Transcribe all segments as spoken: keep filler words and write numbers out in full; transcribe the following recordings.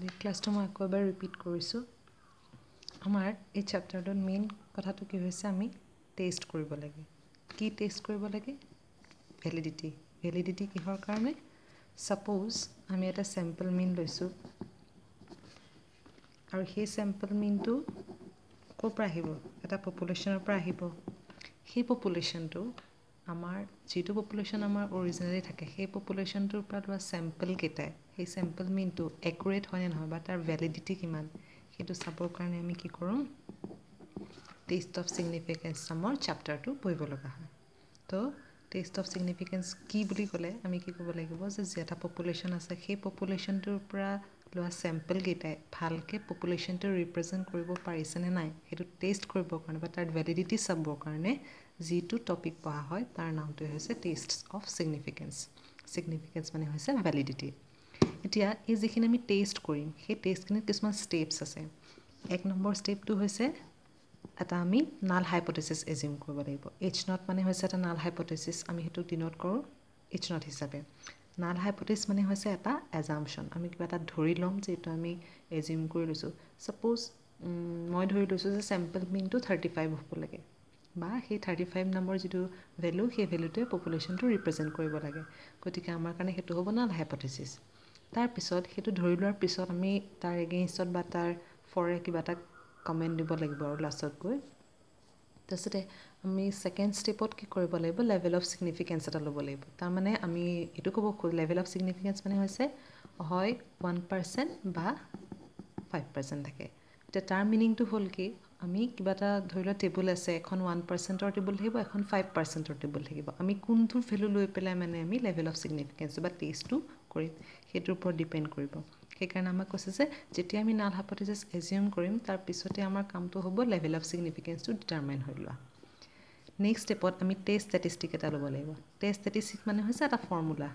আজি ক্লাছটো মই আকৌ এবাৰ ৰিপিট কৰিছোঁ আমাৰ এই চেপ্টাৰটোৰ মেইন কথাটো কি হৈছে আমি টেষ্ট কৰিব লাগে কি টেষ্ট কৰিব লাগে ভ্যালিডিটি ভ্যালিডিটি কিহৰ কাৰণে সাপোজ আমি এটা স্যাম্পল মিন লৈছোঁ আৰু সেই স্যাম্পল মিনটো ক'ৰ পৰা আহিব এটা পপুলেশ্যনৰ পৰা আহিব সেই পপুলেশ্যনটো আমাৰ যেটো পপুলেশ্যন আমাৰ অৰিজিনালি থাকে সেই পপুলেশ্যনটোৰ পৰা লোৱা স্যাম্পল কেইটাই সেই স্যাম্পল মিনটো একুৰেট হয় নে নহয় বা তাৰ ভ্যালিডিটি কিমান সেইটো চাবৰ কাৰণে আমি কি কৰোঁ টেষ্ট অফ সিগনিফিকেন্স নামৰ চেপ্টাৰটো পঢ়িব লগা হয় তো টেষ্ট অফ সিগনিফিকেন্স কি বুলি ক'লে আমি কি ক'ব লাগিব যে যেটা পপুলেশ্যন আছে সেই পপুলেশ্যনটোৰ পৰা লোৱা স্যাম্পল কেইটাই ভালকে পপুলেশ্যনটো ৰিপ্ৰেজেন্ট কৰিব পাৰিছে নে নাই সেইটো টেষ্ট কৰিবৰ কাৰণে বা তাৰ ভ্যালিডিটি চাবৰ কাৰণে যেটো টপিক পঢ়া হয় তাৰ নামটো হৈছে টেষ্ট অফ সিগনিফিকেন্স সিগনিফিকেন্স মানে হৈছে ভ্যালিডিটি এতিয়া এই যিখিনি আমি টেষ্ট কৰিম সেই টেষ্টখিনিত কিছুমান ষ্টেপছ আছে এক নম্বৰ ষ্টেপটো হৈছে এটা আমি নাল হাইপোথেসিস এজিউম কৰিব লাগিব এইচ নট মানে হৈছে এটা নাল হাইপোথেসিস আমি হেতু ডিনোট কৰোঁ এইচ নট হিচাপে নাল হাইপোথেসিস মানে হৈছে এটা এজাম্পশন আমি কিবা এটা ধৰি লম যে এটা আমি এজিউম কৰি লৈছোঁ সাপোজ মই ধৰি লৈছোঁ যে স্যাম্পল মিনটো থাৰ্টি ফাইভ হ'ব লাগে বা সেই থাৰ্টি ফাইভ নম্বৰ যেটো ভ্যালু সেই ভ্যালুটোৱে পপুলেশ্যনটো ৰিপ্ৰেজেন্ট কৰিব লাগে গতিকে আমাৰ কাৰণে হেতু হ'ব নাল হাইপোথেসিস তাৰ পিছত হেতু ধৰি লোৱাৰ পিছত আমি তাৰ এগেইনষ্টত বা তাৰ ফৰে কিবা এটা কমেন্ট দিব লাগিব আৰু লাষ্টত গৈ তাৰপিছতে আমি সেকেন্ড ষ্টেপত কি কৰিব লাগিব লেভেল অফ সিগনিফিকেন্স এটা ল'ব লাগিব তাৰ মানে আমি এটো ক'ব খোজ লেভেল অফ সিগনিফিকেন্স মানে হৈছে হয় ওৱান পাৰ্চেণ্ট বা ফাইভ পাৰ্চেণ্ট থাকে তে তাৰ মিনিংটো হ'ল কি আমি কিবা এটা ধৰি লোৱা টেবুল আছে এখন ওৱান পাৰ্চেণ্টৰ টেবুল থাকিব এখন ফাইভ পাৰ্চেণ্টৰ টেবুল থাকিব আমি কোনটো ভ্যালু লৈ পেলাই মানে আমি লেভেল অফ সিগনিফিকেন্স বা টেষ্টটো কৰিম হেতুৰ ওপৰত ডিপেন্ড কৰিব সেইকাৰণে আমাক কৈছে যে যেতিয়া আমি নাল হাইপোথেসিস এজিউম কৰিম তাৰ পিছতে আমাৰ কামটো হ'ব লেভেল অফ সিগনিফিকেন্সটো ডিটাৰমাইন হৈ লোৱা নেক্সট ষ্টেপত আমি টেষ্ট ষ্টেটিষ্টিক এটা ল'ব লাগিব টেষ্ট ষ্টেটিষ্টিক মানে হৈছে এটা ফৰ্মুলা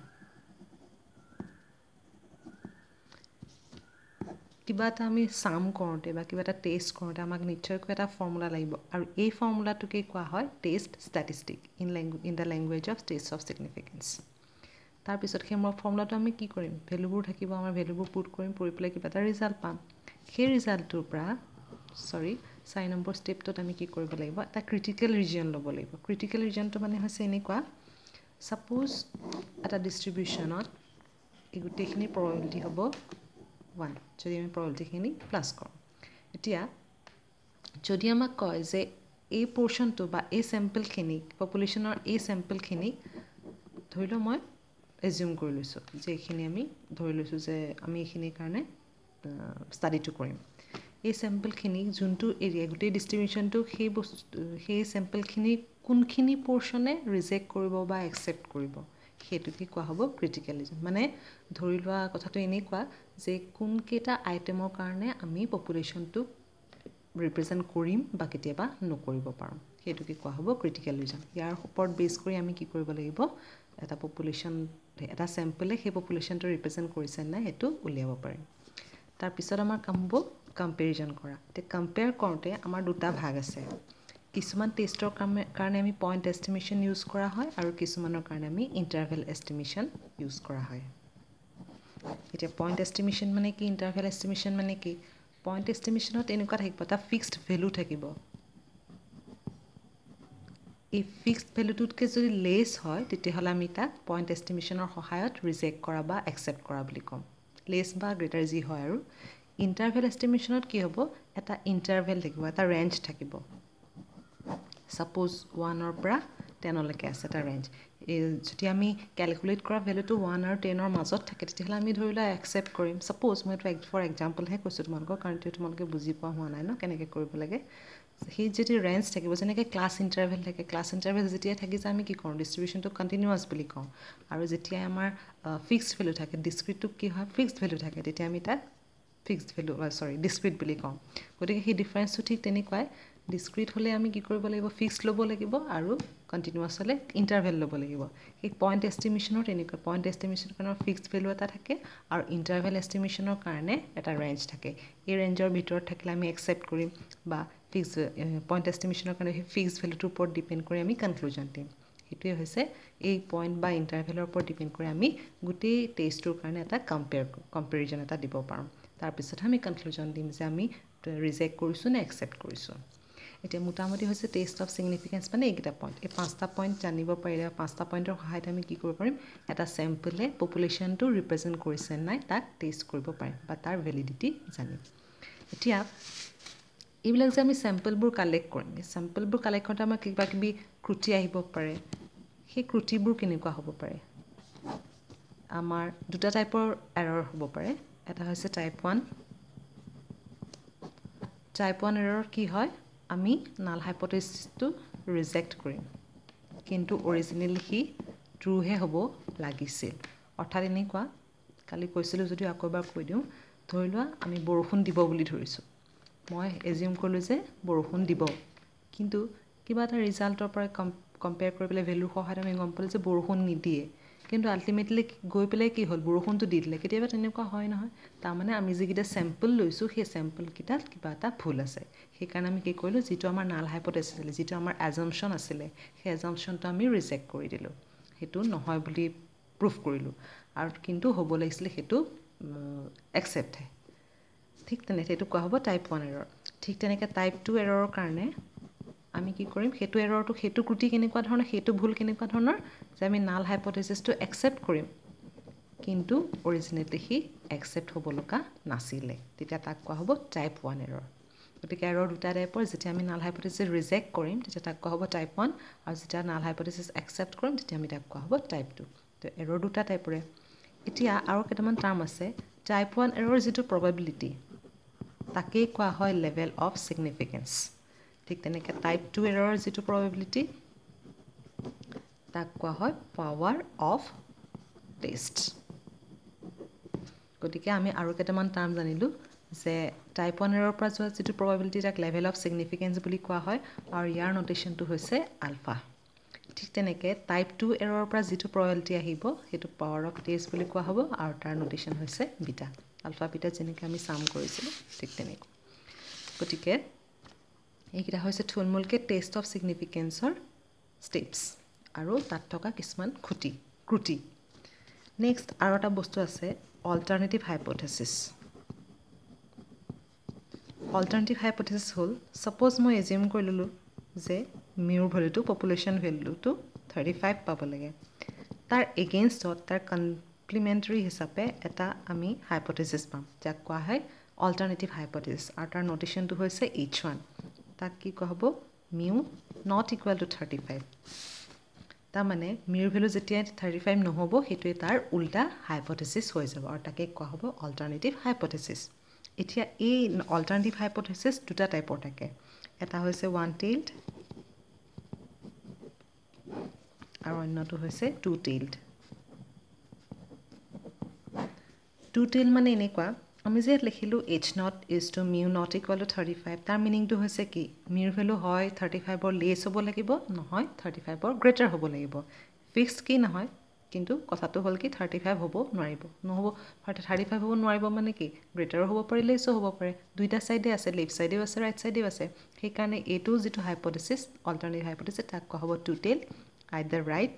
কিবা এটা আমি সাম কৰোঁতে বা কিবা এটা টেষ্ট কৰোঁতে আমাক নিশ্চয়কৈ এটা ফৰ্মুলা লাগিব আৰু এই ফৰ্মুলাটোকে কোৱা হয় test statistic in language in the language of test of significance তাৰ পিছত সেই ফৰ্মুলাটো আমি কি কৰিম ভ্যালুবোৰ থাকিব আমাৰ ভ্যালুবোৰ পুট কৰিম পুৰি পেলাই কিবা এটা ৰিজাল্ট পাম সেই ৰিজাল্টটোৰ পৰা সৰি চাৰি নম্বৰ ষ্টেপটোত আমি কি কৰিব লাগিব এটা ক্ৰিটিকেল ৰিজন ল'ব লাগিব ক্ৰিটিকেল ৰিজনটো মানে হৈছে এনেকুৱা সাপোজ এটা ডিস্ট্ৰিবিউশনত এই গোটেইখিনি প্ৰবাবিলিটি হ'ব ওৱান যদি আমি প্ৰবাবিলিটিখিনি প্লাস কৰোঁ এতিয়া যদি আমাক কয় যে এই পোৰ্শনটো বা এই স্যাম্পলখিনি পপুলেশ্যনৰ এই স্যাম্পলখিনি ধৰি লওঁ মই এজিউম কৰি লৈছোঁ যে এইখিনি আমি ধৰি লৈছোঁ যে আমি এইখিনিৰ কাৰণে ষ্টাডিটো কৰিম এই স্যাম্পলখিনি যোনটো এৰিয়া গোটেই ডিস্ট্ৰিবিউশনটো সেই বস্তু সেই স্যাম্পলখিনি কোনখিনি পোৰ্শনে ৰিজেক্ট কৰিব বা একচেপ্ট কৰিব হেতুকে কোৱা হ'ব ক্ৰিটিকেল ৰিজন মানে ধৰি লোৱা কথাটো এনেকুৱা যে কোন কেইটা আইটেমৰ কাৰণে আমি পপুলেশ্যনটো ৰিপ্ৰেজেন্ট কৰিম বা কেতিয়াবা নকৰিব পাৰোঁ হেতুকে কোৱা হ'ব ক্ৰিটিকেল ৰিজন ইয়াৰ ওপৰত বেছ কৰি আমি কি কৰিব লাগিব এটা পপুলেশ্যন এটা স্যাম্পলে সেই পপুলেশ্যনটো ৰিপ্ৰেজেন্ট কৰিছে নাই হেতু উলিয়াব পাৰিম তাৰ পিছত আমাৰ কাম হ'ব কম্পেৰিজন কৰা তে কম্পেয়াৰ কৰোঁতে আমাৰ দুটা ভাগ আছে কিছুমান টেষ্টৰ কাৰণে আমি পইণ্ট এষ্টিমেশ্যন ইউজ কৰা হয় আৰু কিছুমানৰ কাৰণে আমি ইণ্টাৰভেল এষ্টিমেশ্যন ইউজ কৰা হয় এতিয়া পইণ্ট এষ্টিমেশ্যন মানে কি ইণ্টাৰভেল এষ্টিমেশ্যন মানে কি পইণ্ট এষ্টিমেশ্যনত এনেকুৱা থাকিব এটা ফিক্সড ভ্যালু থাকিব এই ফিক্সড ভ্যালুটোতকৈ যদি লেছ হয় তেতিয়াহ'লে আমি তাক পইণ্ট এষ্টিমেশ্যনৰ সহায়ত ৰিজেক্ট কৰা বা একচেপ্ট কৰা বুলি ক'ম লেছ বা গ্ৰেটাৰ যি হয় আৰু ইণ্টাৰভেল এষ্টিমেশ্যনত কি হ'ব এটা ইণ্টাৰভেল থাকিব এটা ৰেঞ্জ থাকিব সাপোজ ওৱানৰ পৰা টেনলৈকে আছে এটা ৰেঞ্জ এই যদি আমি ক্যালকুলেট কৰা ভ্যালুটো ওৱান আৰু টেনৰ মাজত থাকে তেতিয়াহ'লে আমি ধৰি লোৱা একচেপ্ট কৰিম সাপোজ মই এইটো ফৰ এক্সাম্পলহে কৈছোঁ তোমালোকক কাৰণ তোমালোকে বুজি পোৱা হোৱা নাই ন কেনেকৈ কৰিব লাগে সেই যদি ৰেঞ্জ থাকিব যেনেকৈ ক্লাছ ইণ্টাৰভেল থাকে ক্লাছ ইণ্টাৰভেল যেতিয়া থাকি যায় আমি কি কৰোঁ ডিস্ট্ৰিবিউশনটো কণ্টিনিউৱাছ বুলি কওঁ আৰু যেতিয়া আমাৰ ফিক্সড ভ্যালু থাকে ডিস্ক্ৰিটটো কি হয় ফিক্সড ভ্যালু থাকে তেতিয়া আমি তাক ফিক্সড ভ্যালু সৰি ডিস্ক্ৰিট বুলি কওঁ গতিকে সেই ডিফাৰেন্সটো ঠিক তেনেকুৱাই ডিস্ক্ৰিট হ'লে আমি কি কৰিব লাগিব ফিক্সড ল'ব লাগিব আৰু কণ্টিনিউৱাছ হ'লে ইণ্টাৰভেল ল'ব লাগিব সেই পইণ্ট এষ্টিমেশ্যনৰ তেনেকুৱা পইণ্ট এষ্টিমেশ্যনৰ কাৰণে ফিক্সড ভ্যালু এটা থাকে আৰু ইণ্টাৰভেল এষ্টিমেশ্যনৰ কাৰণে এটা ৰেঞ্জ থাকে এই ৰেঞ্জৰ ভিতৰত থাকিলে আমি একচেপ্ট কৰিম বা ফিক্সড পইণ্ট এষ্টিমেশ্যনৰ কাৰণে সেই ফিক্সড ভ্যালুটোৰ ওপৰত ডিপেণ্ড কৰি আমি কনক্লুজন দিম হেতুৱে হৈছে এই পইণ্ট বা ইণ্টাৰভেলৰ ওপৰত ডিপেণ্ড কৰি আমি গোটেই টেষ্টটোৰ কাৰণে এটা কম্পেয়াৰ কম্পেৰিজন এটা দিব পাৰোঁ তাৰপিছত আমি কনক্লুজন দিম যে আমি ৰিজেক্ট কৰিছোঁ নে একচেপ্ট কৰিছোঁ এতিয়া মোটামুটি হৈছে টেষ্ট অফ ছিগনিফিকেঞ্চ মানে এইকেইটা পইণ্ট এই পাঁচটা পইণ্ট জানিব পাৰিলে পাঁচটা পইণ্টৰ সহায়ত আমি কি কৰিব পাৰিম এটা চেম্পলে পপুলেশ্যনটো ৰিপ্ৰেজেণ্ট কৰিছে নাই তাক টেষ্ট কৰিব পাৰিম বা তাৰ ভেলিডিটি জানিম এতিয়া এইবিলাক যে আমি চেম্পলবোৰ কালেক্ট কৰিম এই চেম্পলবোৰ কালেক্ট কৰোঁতে আমাৰ কিবা কিবি ক্ৰুটি আহিব পাৰে সেই ক্ৰুটিবোৰ কেনেকুৱা হ'ব পাৰে আমাৰ দুটা টাইপৰ এৰৰ হ'ব পাৰে এটা হৈছে type one type one error কি হয় আমি নাল হাইপথেচিছটো ৰিজেক্ট কৰিম কিন্তু অৰিজিনেলি সি ট্ৰুহে হ'ব লাগিছিল অৰ্থাৎ এনেকুৱা কালি কৈছিলোঁ যদিও আকৌ এবাৰ কৈ দিওঁ ধৰি লোৱা আমি বৰষুণ দিব বুলি ধৰিছোঁ মই এজিউম কৰিলোঁ যে বৰষুণ দিব কিন্তু কিবা এটা ৰিজাল্টৰ পৰা কম্পেয়াৰ কৰি পেলাই ভেলুৰ সহায়ত আমি গম পালোঁ যে বৰষুণ নিদিয়ে কিন্তু আল্টিমেটলি গৈ পেলাই কি হ'ল বৰষুণটো দি দিলে কেতিয়াবা তেনেকুৱা হয় নহয় তাৰমানে আমি যিকেইটা চেম্পল লৈছোঁ সেই চেম্পলকেইটাত কিবা এটা ভুল আছে সেইকাৰণে আমি কি কৰিলোঁ যিটো আমাৰ নাল হাইপথেচিছ আছিলে যিটো আমাৰ এজাম্পশ্যন আছিলে সেই এজাম্পশ্যনটো আমি ৰিজেক্ট কৰি দিলোঁ সেইটো নহয় বুলি প্ৰুফ কৰিলোঁ আৰু কিন্তু হ'ব লাগিছিলে সেইটো একচেপ্টহে ঠিক তেনেকৈ সেইটো কোৱা হ'ব টাইপ ওৱান এৰৰ ঠিক তেনেকৈ টাইপ টু এৰৰৰ কাৰণে আমি কি কৰিম সেইটো এৰৰটো সেইটো ক্ৰুটি কেনেকুৱা ধৰণৰ সেইটো ভুল কেনেকুৱা ধৰণৰ যে আমি নাল হাইপথেচিছটো একচেপ্ট কৰিম কিন্তু অৰিজিনেটলি সি একচেপ্ট হ'ব লগা নাছিলে তেতিয়া তাক কোৱা হ'ব টাইপ ওৱান এৰৰ গতিকে এৰৰ দুটা টাইপৰ যেতিয়া আমি নাল হাইপথেচিছ ৰিজেক্ট কৰিম তেতিয়া তাক কোৱা হ'ব টাইপ ওৱান আৰু যেতিয়া নাল হাইপথেচিছ একচেপ্ট কৰিম তেতিয়া আমি তাক কোৱা হ'ব টাইপ টু তো এৰৰ দুটা টাইপৰে এতিয়া আৰু কেইটামান টাৰ্ম আছে টাইপ ওৱান এৰৰ যিটো প্ৰবেবিলিটি তাকেই কোৱা হয় লেভেল অফ ছিগনিফিকেঞ্চ ঠিক তেনেকৈ টাইপ টু এৰৰ যিটো প্ৰবেবিলিটি তাক কোৱা হয় পাৱাৰ অফ টেষ্ট গতিকে আমি আৰু কেইটামান টাৰ্ম জানিলোঁ যে টাইপ ওৱান এৰৰ পৰা যোৱা যিটো প্ৰবেবিলিটি তাক লেভেল অফ ছিগনিফিকেঞ্চ বুলি কোৱা হয় আৰু ইয়াৰ নটেশ্যনটো হৈছে আলফা ঠিক তেনেকৈ টাইপ টু এৰৰ পৰা যিটো প্ৰবেবিলিটি আহিব সেইটো পাৱাৰ অফ টেষ্ট বুলি কোৱা হ'ব আৰু তাৰ নটেশ্যন হৈছে বিটা আলফা বিটা যেনেকৈ আমি চাম কৰিছিলোঁ ঠিক তেনেকৈ গতিকে এইকেইটা হৈছে থুলমূলকৈ টেষ্ট অফ ছিগনিফিকেঞ্চৰ ষ্টেপছ আৰু তাত থকা কিছুমান খুঁটি ক্ৰুটি নেক্সট আৰু এটা বস্তু আছে অল্টাৰনেটিভ হাইপথেচিছ অল্টাৰনেটিভ হাইপথেচিছ হ'ল ছাপ'জ মই এজিউম কৰি ল'লোঁ যে মিউৰ ভেলুটো পপুলেশ্যন ভেলুটো থাৰ্টি ফাইভ পাব লাগে তাৰ এগেইনষ্টত তাৰ কমপ্লিমেণ্টাৰী হিচাপে এটা আমি হাইপথেচিছ পাম যাক কোৱা হয় অল্টাৰনেটিভ হাইপথেচিছ আৰু তাৰ নটেশ্যনটো হৈছে এইচ ওৱান তাক কি কোৱা হ'ব mu not equal to thirty five তাৰমানে মিউৰ ভেলু যেতিয়া থাৰ্টি ফাইভ নহ'ব সেইটোৱে তাৰ উল্টা হাইপথেচিছ হৈ যাব আৰু তাকে কোৱা হ'ব অল্টাৰনেটিভ হাইপথেচিছ এতিয়া এই অল্টাৰনেটিভ হাইপথেচিছ দুটা টাইপৰ থাকে এটা হৈছে ওৱান টেইলড আৰু অন্যটো হৈছে টু টেইলড টু টেইলড মানে এনেকুৱা আমি যে লিখিলোঁ H nought is to mu not equal to thirty five তাৰ মিনিংটো হৈছে কি মিউৰ ভেলু হয় থাৰ্টি ফাইভৰ লেছ হ'ব লাগিব নহয় থাৰ্টি ফাইভৰ গ্ৰেটাৰ হ'ব লাগিব ফিক্সড কি নহয় কিন্তু কথাটো হ'ল কি থাৰ্টি ফাইভ হ'ব নোৱাৰিব নহ'ব থাৰ্টি ফাইভ হ'ব নোৱাৰিব মানে কি গ্ৰেটাৰো হ'ব পাৰে লেছো হ'ব পাৰে দুইটা ছাইডে আছে লেফ্ট ছাইডেও আছে ৰাইট ছাইডেও আছে সেইকাৰণে এইটো যিটো হাইপথেচিছ অল্টাৰনেটিভ হাইপথেচিছ তাক কোৱা হ'ব two tail either right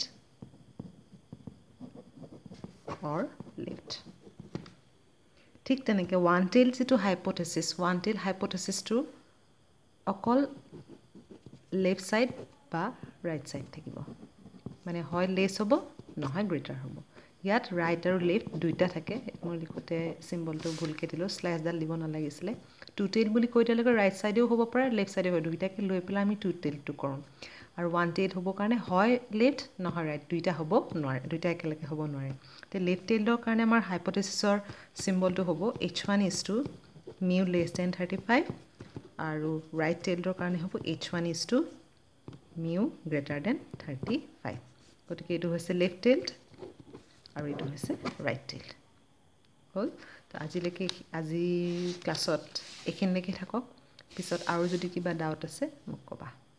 or left ঠিক তেনেকৈ ওৱান টেইল যিটো হাইপথেচিছ ওৱান টেইল হাইপথেচিছটো অকল লেফ্ট ছাইড বা ৰাইট ছাইড থাকিব মানে হয় লেছ হ'ব নহয় গ্ৰেটাৰ হ'ব ইয়াত ৰাইট আৰু লেফ্ট দুইটা থাকে মই লিখোঁতে চিম্বলটো ভুলকৈ দিলোঁ শ্লেছডাল দিব নালাগিছিলে টু টেইল বুলি কৈ দিয়ালৈকে ৰাইট ছাইডেও হ'ব পাৰে লেফ্ট ছাইডেও হয় দুইটাকে লৈ পেলাই আমি টু টেইলটো কৰোঁ আৰু ওৱান টেইল হ'বৰ কাৰণে হয় লেফ্ট নহয় ৰাইট দুইটা হ'ব নোৱাৰে দুইটা একেলগে হ'ব নোৱাৰে তে লেফ্ট টেইলৰ কাৰণে আমাৰ হাইপথেচিছৰ চিম্বলটো হ'ব H one is to mu less than thirty five আৰু ৰাইট টেইলৰ কাৰণে হ'ব H one is to mu greater than thirty five গতিকে এইটো হৈছে লেফ্ট টেইলড আৰু এইটো হৈছে ৰাইট টেইল হ'ল তো আজিলৈকে আজি ক্লাছত এইখিনিলৈকে থাকক পিছত আৰু যদি কিবা ডাউট আছে মোক ক'বা